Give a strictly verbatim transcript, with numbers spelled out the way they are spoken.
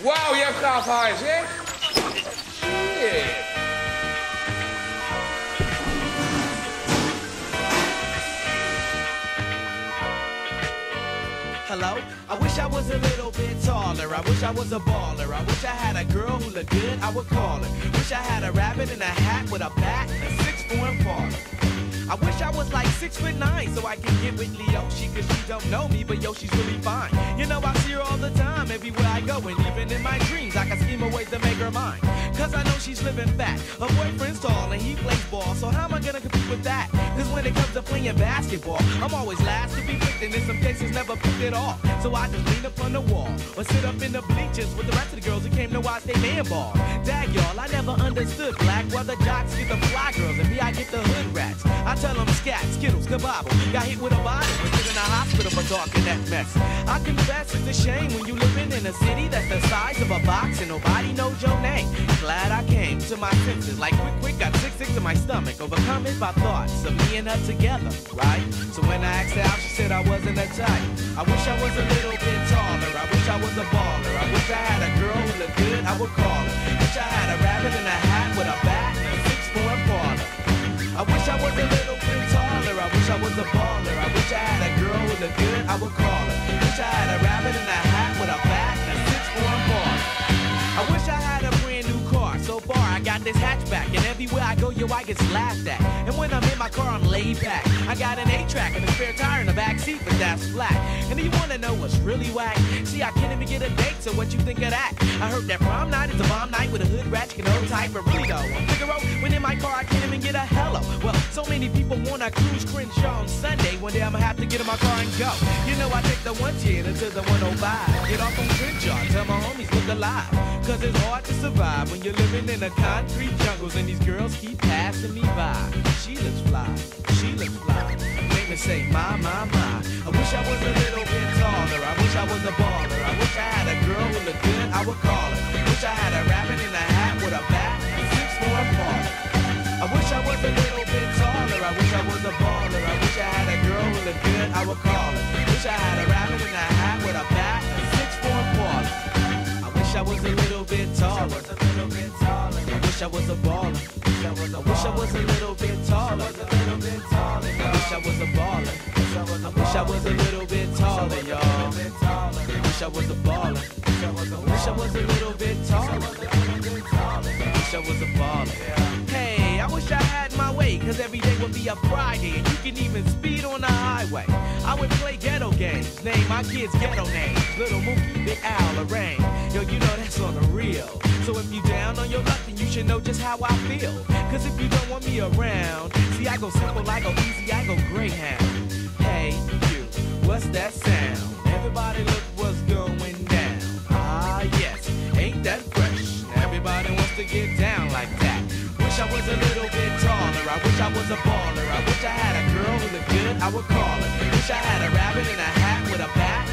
Wauw, je hebt gaaf haar, zeg. Shit. Hello? I wish I was a little bit taller. I wish I was a baller. I wish I had a girl who looked good, I would call her. Wish I had a rabbit in a hat with a bat and a six-form parlor. I wish I was like six foot nine so I can get with Leoshi, cause she don't know me, but yo, she's really fine. You know, I see her all the time, everywhere I go, and even in my dreams, I can scheme a way to make her mine. Cause I know she's living fat. Her boyfriend's tall and he plays ball, so how am I gonna compete with that? Cause when it comes to playing basketball, I'm always last to be picked, and in some cases never picked at all. So I just lean up on the wall, or sit up in the bleachers with the rest of the girls who came to watch they man ball. Dag y'all, I never understood black, while the jocks get the fly girls, and me I get the hood rats. I tell them scat, skittles, kabobble. Got hit with a bottle, was put in a hospital for talking that mess. I confess it's a shame when you living in a city that's the size of a box and nobody knows your name. Glad I came to my senses, like quick, quick, got sick, sick to my stomach, overcome it by thoughts of me and her together, right? So when I asked her out, she said I wasn't a type. I wish I was a little bit taller. I wish I was a baller. I wish I had a girl who looked good, I would call her. Wish I had a rabbit in a hat with a bat and a six-form parlor. I wish I was a little bit taller. I wish I was a baller. I wish I had a girl who looked good, I would call her. Wish I had a rabbit in a hat with a bat and a six-form parlor. I wish I had a brand new car. So far I got this hatchback, and everywhere I go, yo, I get laughed at. And when I'm in my car, I'm laid back. I got an eight-track and a spare tire in the back seat, but that's flat. And do you wanna know what's really whack? See, I can't even get a date, so what you think of that? I heard that prom night is a bomb night with a hood rat, you can hold tight, but really though, on Figaro, when in my car, I can't even get a hello. Well, so many people wanna cruise Crenshaw on Sunday. One day I'ma have to get in my car and go. You know, I take the one ten until the one oh five. Get off on Crenshaw, tell my homies look alive. Cause it's hard to survive when you're living in the concrete jungles and these girls keep passing me by. She looks fly, she looks fly. Make me say, my, my, my. I wish I was a little bit taller. I wish I was a baller. I wish I had a girl who looked good, I would call her. Wish I had a rabbit in a hat with a bat and a six-form parlor. I wish I was a little bit taller. I wish I was a baller. I wish I had a girl who looked good, I would call her. Wish I had a rabbit in a hat with a bat and a six-form parlor. I wish I was a little bit taller. I wish I was a baller. I wish I was a little bit taller. I wish I was a baller. I wish I was a little bit taller, y'all. I wish I was a baller. I wish I was a little bit taller. I wish I was a baller. Hey, I wish I had my way, cause every day would be a Friday, and you can even speed on the highway. I would play ghetto games, name my kids ghetto names. Little Mookie, Big Al, Lorraine. Yo, you know that's on the real. So if you down on your luck, then you should know just how I feel. Cause if you don't want me around, see I go simple, I go easy, I go Greyhound. Hey, you, what's that sound? Everybody look what's going down. Ah, yes, ain't that fresh? Everybody wants to get down like that. Wish I was a little bit taller. I wish I was a baller. I wish I had a girl who looked good, I would call her. Wish I had a rabbit in a hat with a bat